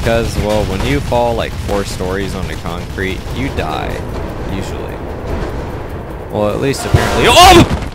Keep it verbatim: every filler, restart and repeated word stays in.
Because, well, when you fall like four stories onto concrete, you die, usually. Well, at least apparently- OH!